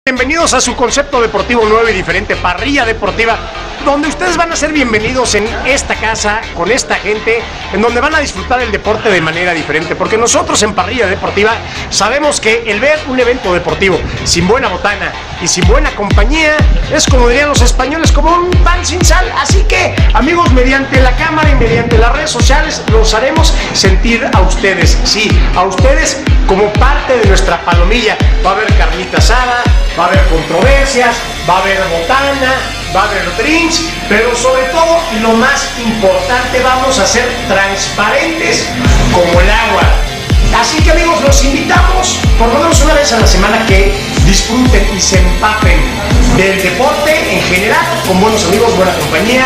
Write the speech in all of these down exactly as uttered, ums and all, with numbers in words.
Bienvenidos a su concepto deportivo nuevo y diferente, Parrilla Deportiva, donde ustedes van a ser bienvenidos en esta casa, con esta gente, en donde van a disfrutar el deporte de manera diferente, porque nosotros en Parrilla Deportiva sabemos que el ver un evento deportivo sin buena botana y sin buena compañía es, como dirían los españoles, como un pan sin sal. Así que, amigos, mediante la cámara y mediante las redes sociales los haremos sentir a ustedes, sí, a ustedes como parte de nuestra palomilla. Va a haber carnita asada, va a haber controversias, va a haber botana, va a haber drinks, pero sobre todo, y lo más importante, vamos a ser transparentes como el agua. Así que, amigos, los invitamos por lo menos una vez a la semana que disfruten y se empapen del deporte en general, con buenos amigos, buena compañía.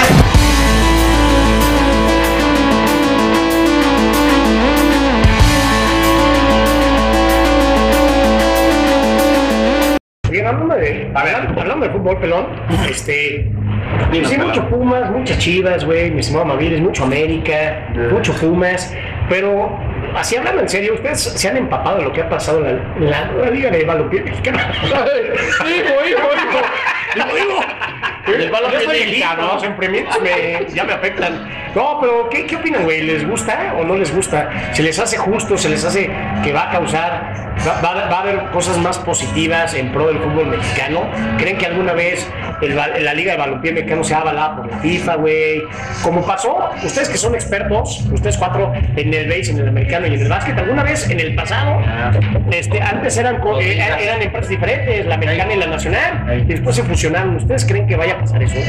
Bien, hablando de, hablando, hablando de fútbol, pelón, este, pues sí, mucho Pumas, muchas Chivas, güey, mi estimado Maviles, mucho América, mucho Pumas, pero así hablando en serio, ¿ustedes se han empapado de lo que ha pasado en la, la, la Liga de Balompié Mexicana? Hijo, hijo, hijo, hijo, hijo. El balompié mexicano, los emprendimientos me, ya me afectan. No, pero ¿qué, qué opinan, güey? ¿Les gusta o no les gusta? ¿Se les hace justo? ¿Se les hace que va a causar, va, va, va a haber cosas más positivas en pro del fútbol mexicano? ¿Creen que alguna vez el, la Liga de Balompié Mexicano sea avalada por la FIFA, güey? Como pasó, ustedes que son expertos, ustedes cuatro en el base, en el americano y en el básquet, alguna vez en el pasado, este, antes eran, eh, eran empresas diferentes, la americana y la nacional, y después se fusionaron. ¿Ustedes creen que vaya a pasar eso?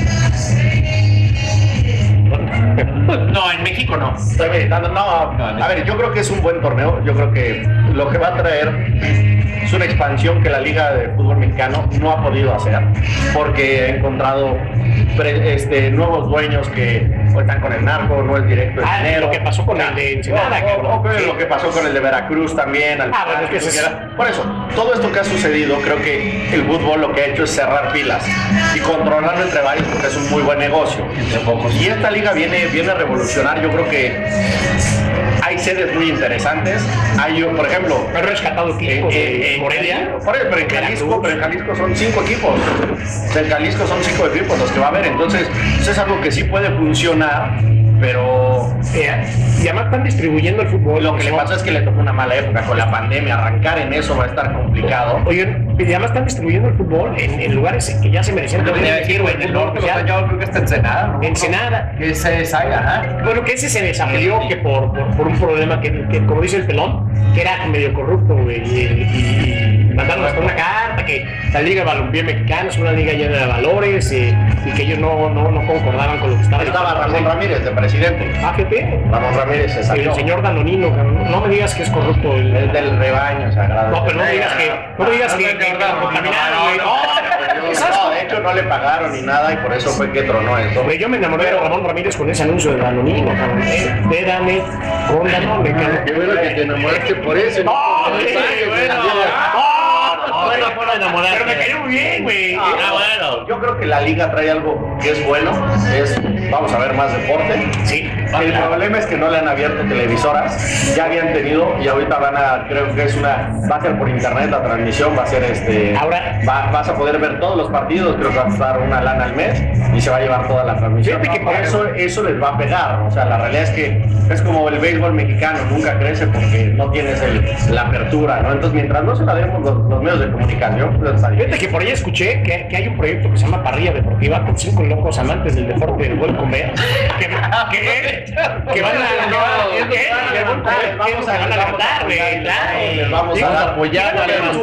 No, en México no. Estoy meditando. No, no, a ver, yo creo que es un buen torneo. Yo creo que lo que va a traer es una expansión que la Liga de Fútbol Mexicano no ha podido hacer, porque ha encontrado pre, este, nuevos dueños que están con el narco, no es directo el ah, dinero. Lo que pasó con el de Ensenada, o, o, o, sí. Lo que pasó con el de Veracruz también. Al ah, bueno, es que es... Por eso, todo esto que ha sucedido, creo que el fútbol lo que ha hecho es cerrar filas y controlarlo entre varios, porque es un muy buen negocio. Y esta liga viene, viene a revolucionar. Yo creo que hay sedes muy interesantes. Hay, por ejemplo, he rescatado equipos eh, en Morelia, pero en Jalisco, pero en Jalisco son cinco equipos. En Jalisco son cinco equipos los que va a haber. Entonces, eso es algo que sí puede funcionar, pero eh, y además están distribuyendo el fútbol. Lo que le pasa es que le tocó una mala época con la pandemia. Arrancar en eso va a estar complicado. Oye, y además están distribuyendo el fútbol en, en lugares que ya se merecen. Yo venía a decir, güey, en el norte, yo creo que está Ensenada, ¿no? Ensenada. Que ese es ahí, ajá. Bueno, que ese se desafilió que por, por, por un problema que, que, como dice el pelón, que era medio corrupto, güey, y, y, y mandaron hasta una carta que la Liga de Balompié Mexicana es una liga llena de valores y, y que ellos no, no, no concordaban con lo que estaba. Estaba Ramón Ramírez de presidente. A G P. Ramón Ramírez se salió. El señor Danonino, no me digas que es corrupto. El, el del rebaño sagrado. No, pero no me digas que, no me digas que, que, que lo contaminaron, güey. No, de hecho no le pagaron ni nada y por eso fue que tronó eso. Güey, yo me enamoré de Ramón Ramírez con ese anuncio de Danonino, cabrón. Espérame con Danone, cabrón. Qué bueno que te enamoraste por eso. No, güey, bueno. No, no, no, enamorar. Pero me cayó muy bien, güey. Ah, bueno. Yo creo que la liga trae algo que es bueno, es vamos a ver más deporte. Sí. El problema es que no le han abierto televisoras, ya habían tenido y ahorita van a, creo que es una, va a ser por internet la transmisión, va a ser este, ahora va, vas a poder ver todos los partidos, creo que va a costar una lana al mes y se va a llevar toda la transmisión. Fíjate que por eso, eso les va a pegar, o sea, la realidad es que es como el béisbol mexicano, nunca crece porque no tienes el, la apertura, ¿no? Entonces mientras no se la demos los, los medios de comunicación, pues está bien. Fíjate que por ahí escuché que, que hay un proyecto que se llama Parrilla Deportiva con cinco locos amantes del deporte del buen comer, que, que, que van a vamos a levantar, güey, les vamos a apoyar,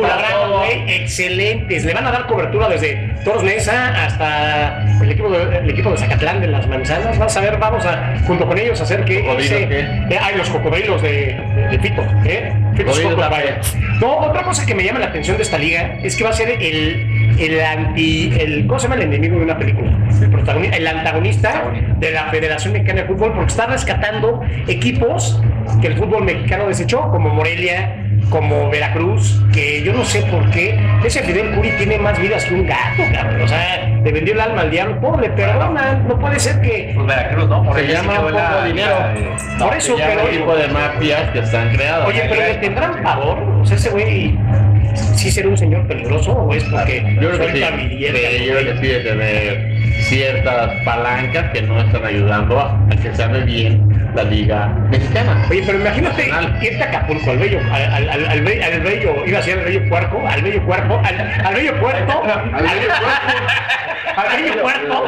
excelentes, le van a dar cobertura desde Toros Neza hasta el equipo de, el equipo de Zacatlán de las Manzanas. Vas a ver, vamos a junto con ellos hacer que ese, eh, hay los cocodrilos de, de, de Fito, ¿eh? Fito no, otra cosa que me llama la atención de esta liga es que va a ser el, el anti, el, ¿cómo se llama el enemigo de una película? El protagonista, el antagonista de la Federación Mexicana de Fútbol, porque está rescatando equipos que el fútbol mexicano desechó, como Morelia, como Veracruz, que yo no sé por qué ese Fidel Curi tiene más vidas que un gato, cabrón. O sea, le vendió el alma al diablo, pobre, perdona, no puede ser que... Pues Veracruz, ¿no? Por se llama un poco de dinero. No, por eso, se llama pero... tipo de mafias que están creadas. Oye, pero le tendrán pavor, o sea, ese güey... sí ser un señor peligroso o es porque yo creo que sí, familiar, sí, yo creo que sí de tener ciertas palancas que no están ayudando a que se ame bien la liga mexicana. Oye, pero imagínate irte a Acapulco, al bello, al, al, al, al, bello, al bello, iba a ser al bello puerco, al bello cuerpo, al, al bello puerto, al bello puerto, al bello puerto,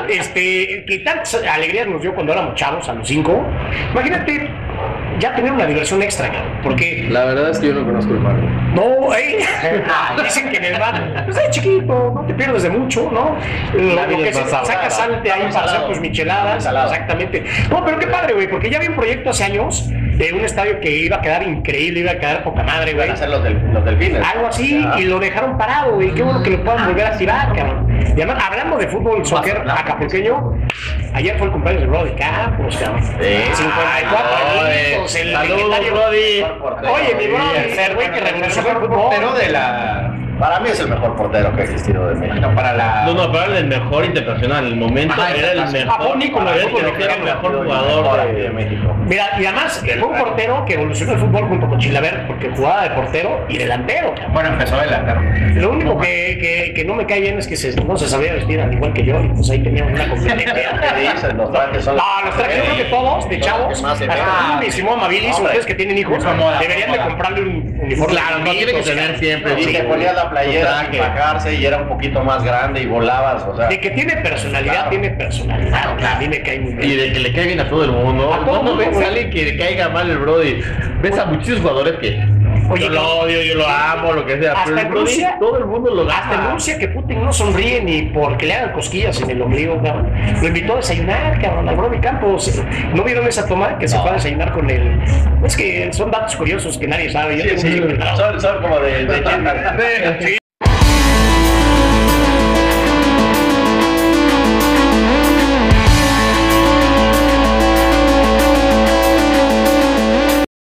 este, que tantas alegrías nos dio cuando éramos chavos, a los cinco. Imagínate ya tener una diversión extra, porque la verdad es que yo no conozco el mar. No, eh, dicen que en el mar, pues es chiquito, no te pierdes de mucho, ¿no? Lo, lo que se, sacas salte ahí para hacer tus micheladas, exactamente. No, pero qué padre, güey, porque ya había un proyecto hace años de un estadio que iba a quedar increíble, iba a quedar poca madre, güey. Van a hacer los, del, los delfines. Algo así, ah. y lo dejaron parado, güey. Qué bueno que lo puedan volver a activar, cabrón. Y además, hablando de fútbol, soccer acapulqueño, ayer fue el cumpleaños de Brody Campos, cabrón. Sí. cincuenta y cuatro añitos, el legendario Brody. Oye, mi Brody, el güey que revolucionó el fútbol. Pero de la... Para mí es el mejor portero que ha existido de México. Para la... No, no, pero era el mejor internacional. En el momento ah, era el mejor. Nicolás, era el mejor jugador de, de México. Mira, y además fue un portero que evolucionó el fútbol junto con Chilaver, porque jugaba de portero y delantero. Bueno, empezó delantero. Lo único que, que, que no me cae bien es que se, no se sabía vestir al igual que yo, y pues ahí teníamos una competencia. Los trajes son... No, los trajes yo creo que todos, de chavos, hasta tú, mi Simón Mabilis, ustedes que tienen hijos, deberían de comprarle un uniforme. Claro, no tiene que tener siempre. Y te ponía la playera, bajarse y era un poquito más grande y volabas, o sea. De que tiene personalidad, claro. tiene personalidad, claro. A mí me cae muy bien. Y de que le cae bien a todo el mundo. A todo no ves mundo, a alguien que le caiga mal el Brody. Ves a muchísimos jugadores que Oye, yo lo odio, yo lo amo, lo que sea. Hasta pero en Rusia, todo el mundo lo hasta en Rusia que Putin no sonríe ni porque le hagan cosquillas en el ombligo, cabrón. Lo invitó a desayunar, cabrón, al Brody Campos. ¿No vieron esa toma? Que no. se fue a desayunar con él. Es que son datos curiosos que nadie sabe. Yo sí, sí, son, son como de, de, de, sí,